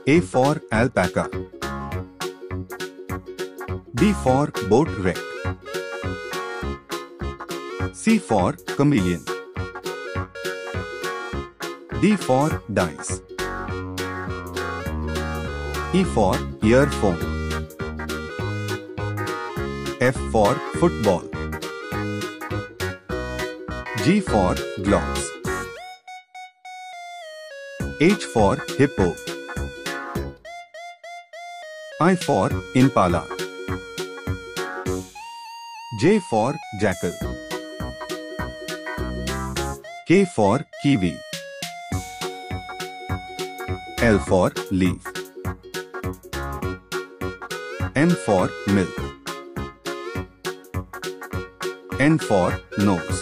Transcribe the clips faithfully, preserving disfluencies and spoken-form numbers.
A for alpaca. B for boat wreck. C for chameleon. D for dice. E for earphone. F for football. G for gloves. H for hippo. I for impala. J for jackal. K for kiwi. L for leaf. M for milk. N for nose.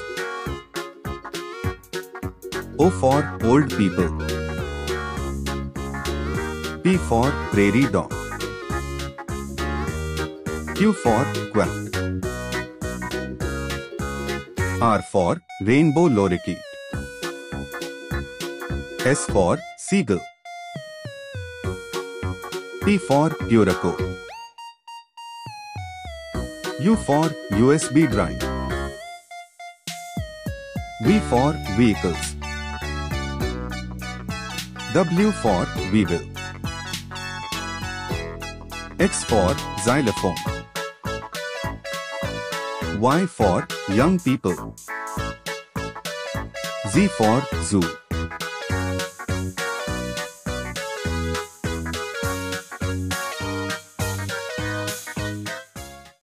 O for old people. P for prairie dog. Q for quack. R for rainbow lorikeet. S for seagull. T for Turaco. U for U S B drive. V for vehicles. W for weevil. X for xylophone. Y for young people. Z for zoo.